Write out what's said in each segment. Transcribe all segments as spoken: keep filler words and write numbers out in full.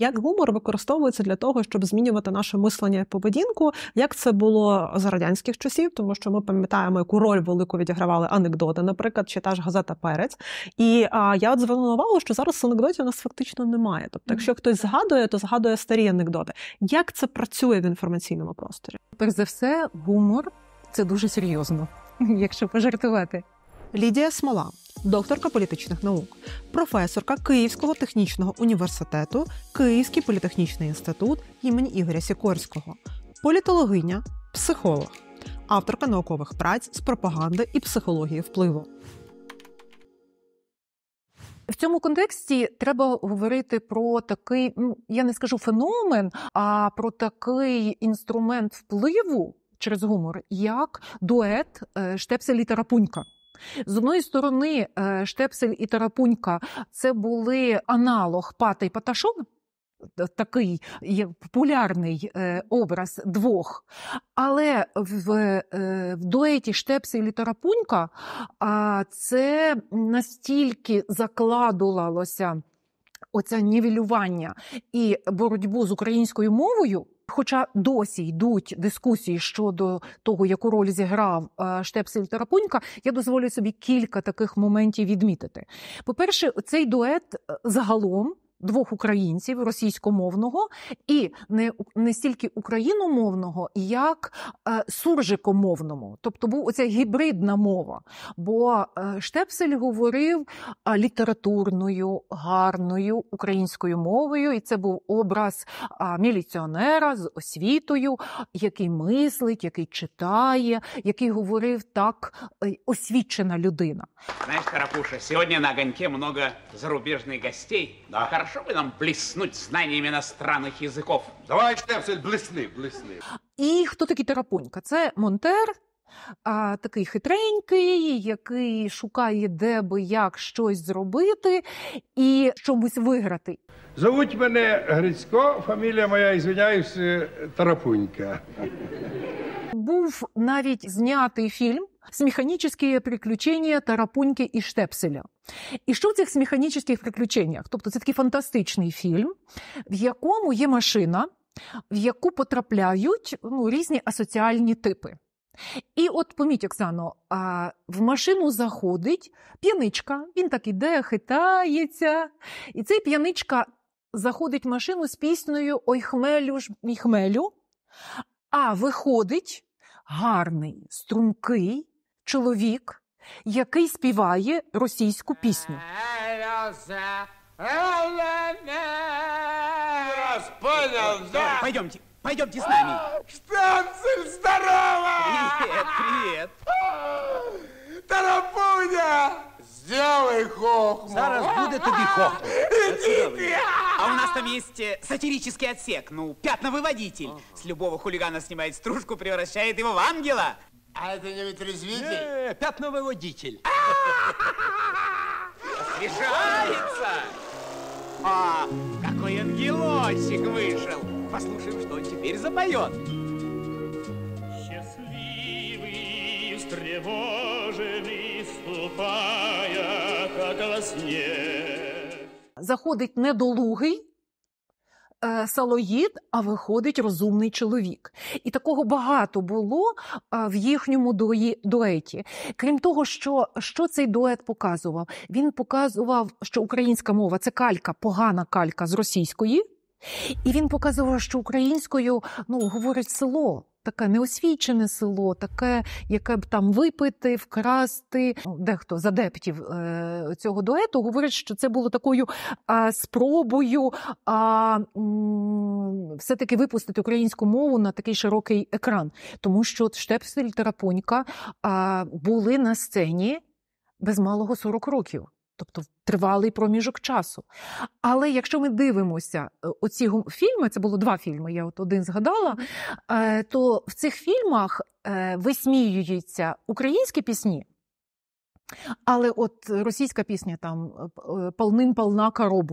Як гумор використовується для того, щоб змінювати наше мислення і поведінку, як це було за радянських часів, тому що ми пам'ятаємо, яку роль велику відігравали анекдоти, наприклад, чи та ж газета «Перець». І а, я от звернула увагу, що зараз анекдотів у нас фактично немає. Тобто, якщо хтось згадує, то згадує старі анекдоти. Як це працює в інформаційному просторі? Перш за все, гумор – це дуже серйозно, якщо пожартувати. Лідія Смола, докторка політичних наук, професорка Київського технічного університету, Київський політехнічний інститут імені Ігоря Сікорського, політологиня, психолог, авторка наукових праць з пропаганди і психології впливу. В цьому контексті треба говорити про такий, ну, я не скажу феномен, а про такий інструмент впливу через гумор, як дует Штепсель і Тарапунька. З одної сторони, Штепсель і Тарапунька – це були аналог Пата і Паташон, такий популярний образ двох. Але в, в дуеті Штепсель і Тарапунька це настільки закладувалося оце нівелювання і боротьбу з українською мовою, хоча досі йдуть дискусії щодо того, яку роль зіграв Штепсель і Тарапунька, я дозволю собі кілька таких моментів відмітити. По-перше, цей дует загалом двох українців російськомовного і не, не стільки україномовного, як е, суржикомовному. Тобто був оця гібридна мова. Бо е, Штепсель говорив е, літературною, гарною українською мовою, і це був образ е, міліціонера з освітою, який мислить, який читає, який говорив так е, освічена людина. Знаешь, Карапуша, сегодня на огоньке много зарубежных гостей. Да. Хорошо бы нам блеснуть знаниями иностранных языков. Давай, Штепсель, блесни, блесни. І хто такий Тарапунька? Це монтер, а, такий хитренький, який шукає, де би як щось зробити і чомусь виграти. Зовуть мене Грицько, фамілія моя, ізвиняюсь, Тарапунька. Був навіть знятий фільм «Смеханические приключения Тарапуньки і Штепселя». І що в цих смеханических приключеннях? Тобто це такий фантастичний фільм, в якому є машина, в яку потрапляють ну, різні асоціальні типи. І от, поміть, Оксано, а в машину заходить п'яничка, він так іде, хитається, і цей п'яничка заходить в машину з піснею «Ой, хмелю ж мій хмелю», а виходить гарний, стрункий чоловік, який співає російську пісню. Раз, понял, да? Пойдемте, пойдемте с нами. Штепсель, здорово! Привет, привет. Тарапуня, сделай хохму. Зараз буде тобі хохма. Идите! А у нас там есть э, сатирический отсек, ну, пятновыводитель. С любого хулигана снимает стружку, превращает его в ангела. А это не вытрезвитель? Э, пятновыводитель. Освежается! А, какой ангелочек вышел! Послушаем, что он теперь запоет. Счастливый, встревоженный, ступая, как во сне. Заходить недолугий е, салоїд, а виходить розумний чоловік. І такого багато було е, в їхньому дуї, дуеті. Крім того, що, що цей дует показував? Він показував, що українська мова – це калька, погана калька з російської. І він показував, що українською ну, говорить село. Таке неосвічене село, таке, яке б там випити, вкрасти. Дехто з адептів е, цього дуету говорить, що це було такою а, спробою а, м, все-таки випустити українську мову на такий широкий екран. Тому що Штепсель і Тарапунька а, були на сцені без малого сорок років. Тобто тривалий проміжок часу. Але якщо ми дивимося оці фільми, це було два фільми, я от один згадала, то в цих фільмах висміюються українські пісні, але от російська пісня там «Полним-полна коробушка».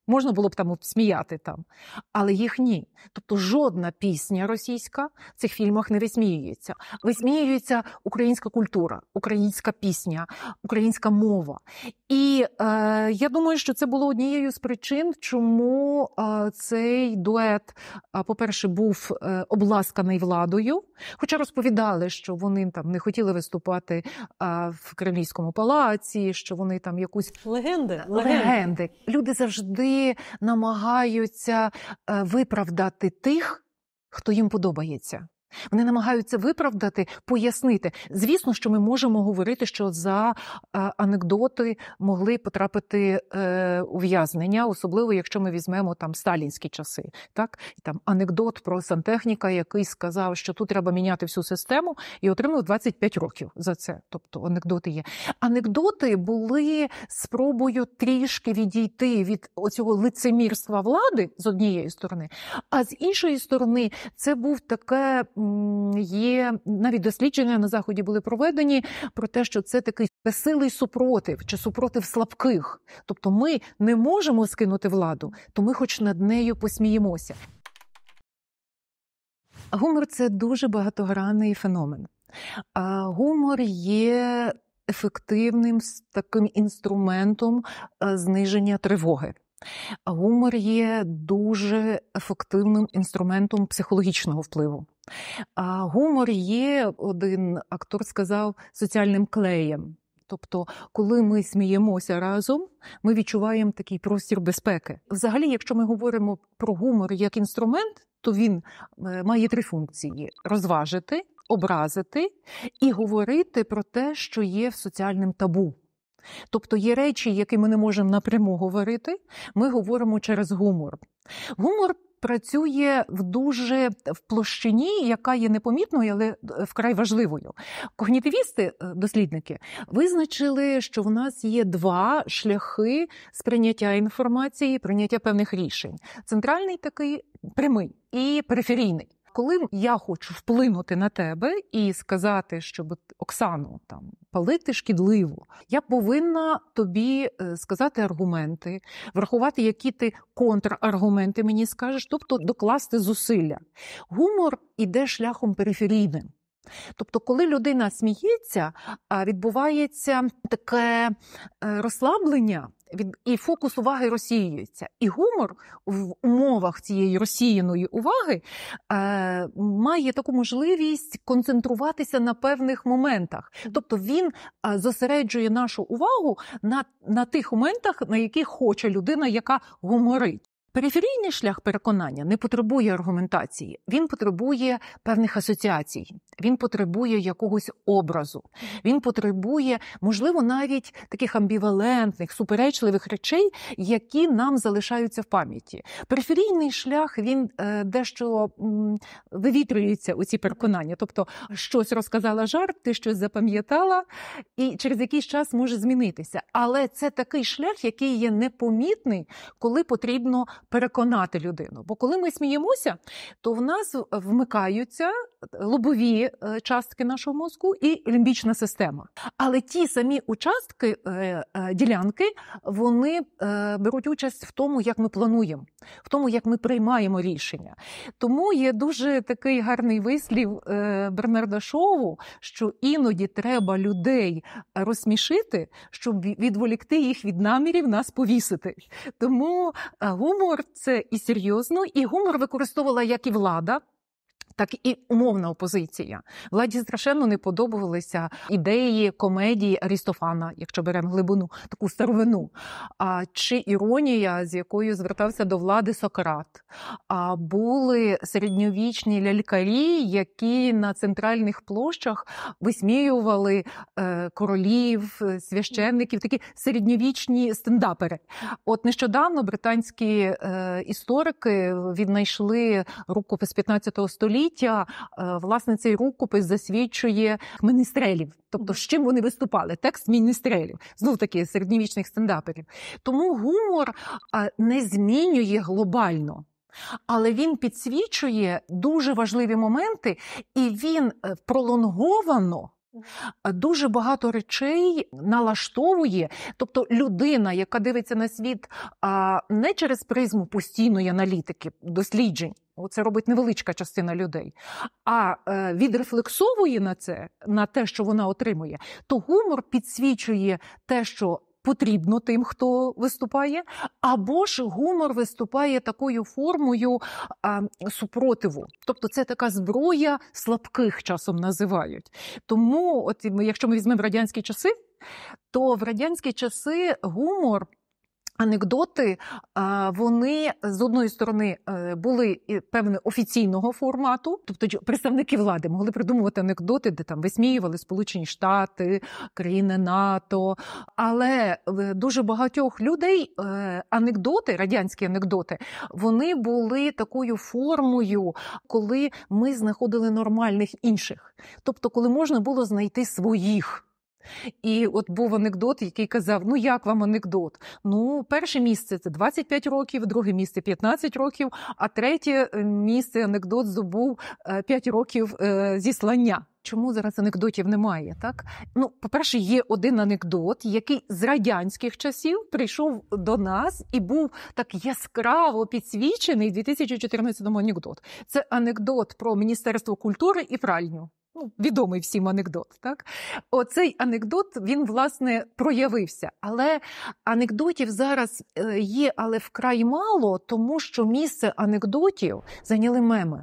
Можна було б там сміяти там, але їх ні. Тобто жодна пісня російська в цих фільмах не висміюється. Висміюється українська культура, українська пісня, українська мова. І е, я думаю, що це було однією з причин, чому е, цей дует, е, по-перше, був е, обласканий владою, хоча розповідали, що вони там не хотіли виступати е, в Кремлівському палаці, що вони там якусь... Легенди. Легенди. Люди завжди намагаються е, виправдати тих, хто їм подобається. Вони намагаються виправдати, пояснити. Звісно, що ми можемо говорити, що за е, анекдоти могли потрапити е, ув'язнення, особливо якщо ми візьмемо там сталінські часи. Так? Там анекдот про сантехніка, який сказав, що тут треба міняти всю систему, і отримав двадцять п'ять років за це. Тобто анекдоти є. Анекдоти були спробою трішки відійти від оцього лицемірства влади з однієї сторони, а з іншої сторони це був таке... Є навіть дослідження на Заході були проведені про те, що це такий безсилий супротив чи супротив слабких. Тобто ми не можемо скинути владу, то ми хоч над нею посміємося. Гумор – це дуже багатогранний феномен. Гумор є ефективним таким інструментом зниження тривоги. Гумор є дуже ефективним інструментом психологічного впливу. А гумор є, один актор сказав, соціальним клеєм. Тобто, коли ми сміємося разом, ми відчуваємо такий простір безпеки. Взагалі, якщо ми говоримо про гумор як інструмент, то він має три функції – розважити, образити і говорити про те, що є в соціальному табу. Тобто є речі, які ми не можемо напряму говорити, ми говоримо через гумор. Гумор працює в дуже в площині, яка є непомітною, але вкрай важливою. Когнітивісти, дослідники, визначили, що в нас є два шляхи сприйняття інформації, прийняття певних рішень. Центральний такий прямий і периферійний. Коли я хочу вплинути на тебе і сказати, щоб Оксану там палити шкідливо, я повинна тобі сказати аргументи, врахувати, які ти контраргументи мені скажеш, тобто докласти зусилля. Гумор іде шляхом периферійним. Тобто, коли людина сміється, відбувається таке розслаблення, і фокус уваги розсіюється. І гумор в умовах цієї розсіяної уваги е, має таку можливість концентруватися на певних моментах. Тобто він е, зосереджує нашу увагу на, на тих моментах, на яких хоче людина, яка гуморить. Периферійний шлях переконання не потребує аргументації, він потребує певних асоціацій, він потребує якогось образу, він потребує, можливо, навіть таких амбівалентних, суперечливих речей, які нам залишаються в пам'яті. Периферійний шлях, він е, дещо м, вивітрюється у ці переконання, тобто щось розказала жарт, ти щось запам'ятала, і через якийсь час може змінитися. Але це такий шлях, який є непомітний, коли потрібно переконати людину. Бо коли ми сміємося, то в нас вмикаються лобові частки нашого мозку і лімбічна система. Але ті самі участки, ділянки, вони беруть участь в тому, як ми плануємо, в тому, як ми приймаємо рішення. Тому є дуже такий гарний вислів Бернарда Шоу, що іноді треба людей розсмішити, щоб відволікти їх від намірів нас повісити. Тому гумор – це і серйозно, і гумор використовувала як і влада, так і умовна опозиція. Владі страшенно не подобалися ідеї комедії Арістофана, якщо беремо глибину, таку старовину, а, чи іронія, з якою звертався до влади Сократ. А були середньовічні лялькарі, які на центральних площах висміювали е, королів, священників, такі середньовічні стендапери. От нещодавно британські е, історики віднайшли рукопис п'ятнадцятого століття. Власне, цей рукопис засвідчує міністрелів. Тобто, з чим вони виступали? Текст міністрелів. Знов-таки, середньовічних стендаперів. Тому гумор не змінює глобально. Але він підсвічує дуже важливі моменти, і він пролонговано Дуже багато речей налаштовує, тобто людина, яка дивиться на світ а, не через призму постійної аналітики, досліджень, це робить невеличка частина людей, а е, відрефлексовує на це, на те, що вона отримує, то гумор підсвічує те, що потрібно тим, хто виступає, або ж гумор виступає такою формою а, супротиву. Тобто це така зброя слабких часом називають. Тому, от, якщо ми візьмемо радянські часи, то в радянські часи гумор, анекдоти, вони, з одної сторони, були певне офіційного формату, тобто представники влади могли придумувати анекдоти, де там висміювали Сполучені Штати, країни НАТО, але дуже багатьох людей анекдоти, радянські анекдоти, вони були такою формою, коли ми знаходили нормальних інших, тобто коли можна було знайти своїх. І от був анекдот, який казав, ну як вам анекдот? Ну, перше місце – це двадцять п'ять років, друге місце – п'ятнадцять років, а третє місце анекдот здобув п'ять років зіслання. Чому зараз анекдотів немає, так? Ну, по-перше, є один анекдот, який з радянських часів прийшов до нас і був так яскраво підсвічений, дві тисячі чотирнадцятому анекдот. Це анекдот про Міністерство культури і пральню. Ну, відомий всім анекдот, так? Оцей анекдот, він, власне, проявився. Але анекдотів зараз є, але вкрай мало, тому що місце анекдотів зайняли меми.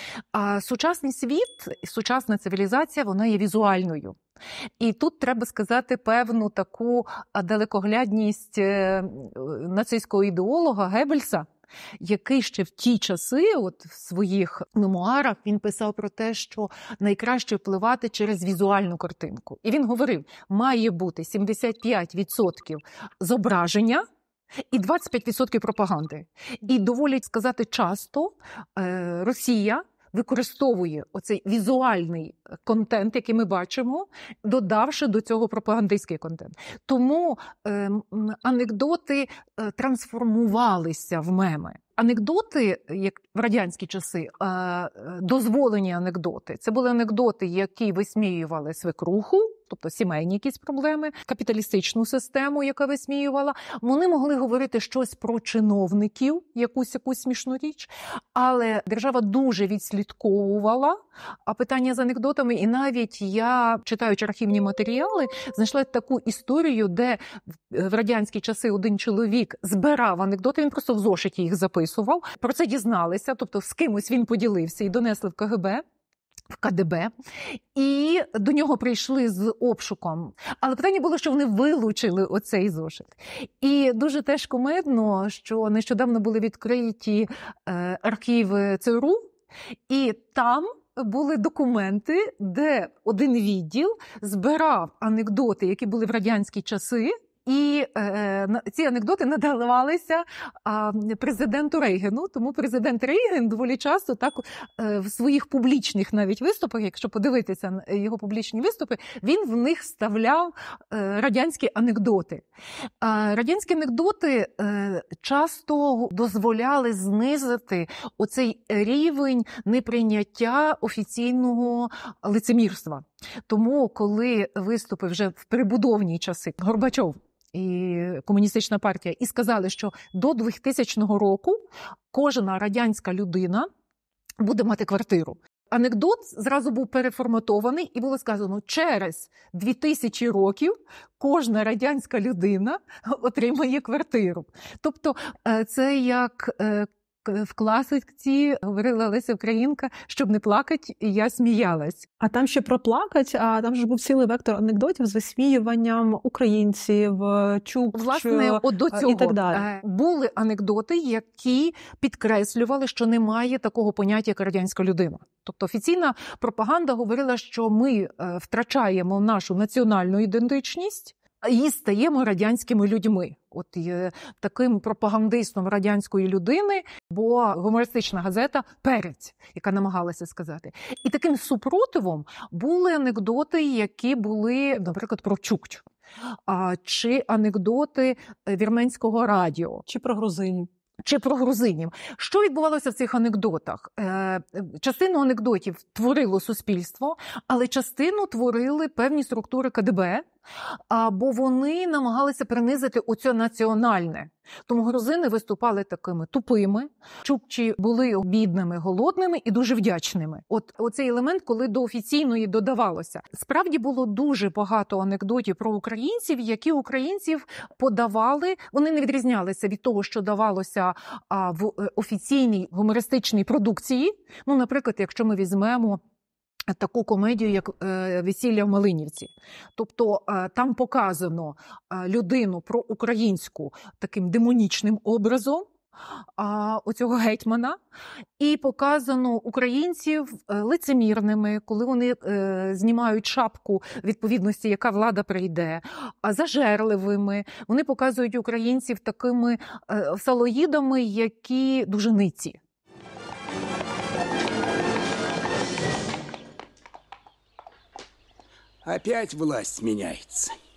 А сучасний світ, сучасна цивілізація, вона є візуальною. І тут треба сказати певну таку далекоглядність нацистського ідеолога Геббельса, який ще в ті часи, от в своїх мемуарах, він писав про те, що найкраще впливати через візуальну картинку. І він говорив, має бути сімдесят п'ять відсотків зображення і двадцять п'ять відсотків пропаганди. І доволі сказати часто е, Росія використовує оцей візуальний контент, який ми бачимо, додавши до цього пропагандистський контент. Тому е, анекдоти е, трансформувалися в меми. Анекдоти, як в радянські часи, е, дозволені анекдоти, це були анекдоти, які висміювали свекруху, тобто сімейні якісь проблеми, капіталістичну систему, яка висміювала. Вони могли говорити щось про чиновників, якусь якусь смішну річ, але держава дуже відслідковувала а питання з анекдотами. І навіть я, читаючи архівні матеріали, знайшла таку історію, де в радянські часи один чоловік збирав анекдоти, він просто в зошиті їх записував. Про це дізналися, тобто з кимось він поділився і донесли в ка ге бе. В ка де бе, і до нього прийшли з обшуком. Але питання було, що вони вилучили оцей зошит. І дуже теж кумедно, що нещодавно були відкриті е, архіви це ер у, і там були документи, де один відділ збирав анекдоти, які були в радянські часи, і е, ці анекдоти надавалися а, президенту Рейгану, тому президент Рейган доволі часто так е, в своїх публічних навіть виступах, якщо подивитися на його публічні виступи, він в них вставляв е, радянські анекдоти. А радянські анекдоти е, часто дозволяли знизити оцей рівень неприйняття офіційного лицемірства. Тому, коли виступив вже в перебудовні часи Горбачов і комуністична партія, і сказали, що до двохтисячного року кожна радянська людина буде мати квартиру. Анекдот зразу був переформатований і було сказано, через дві тисячі років кожна радянська людина отримає квартиру. Тобто це як в класиці говорила Леся Українка, щоб не плакать, я сміялась. А там ще про плакать, а там ж був цілий вектор анекдотів з висміюванням українців, чукч, власне, от до цього і так далі. Були анекдоти, які підкреслювали, що немає такого поняття, як радянська людина. Тобто офіційна пропаганда говорила, що ми втрачаємо нашу національну ідентичність і стаємо радянськими людьми. От є таким пропагандистом радянської людини, бо гумористична газета «Перець», яка намагалася сказати. І таким супротивом були анекдоти, які були, наприклад, про чукч, чи анекдоти вірменського радіо. Чи про грузинів. чи про грузинів. Що відбувалося в цих анекдотах? Е, частину анекдотів творило суспільство, але частину творили певні структури ка де бе, бо вони намагалися принизити оце національне. Тому грузини виступали такими тупими, чукчі були бідними, голодними і дуже вдячними. От оцей елемент, коли до офіційної додавалося. Справді було дуже багато анекдотів про українців, які українців подавали, вони не відрізнялися від того, що давалося а, в офіційній гумористичній продукції. Ну, наприклад, якщо ми візьмемо таку комедію, як «Весілля в Малинівці». Тобто там показано людину проукраїнську таким демонічним образом, оцього гетьмана, і показано українців лицемірними, коли вони знімають шапку відповідності, яка влада прийде, зажерливими. Вони показують українців такими салоїдами, які дуже ниці. Опять власть меняется.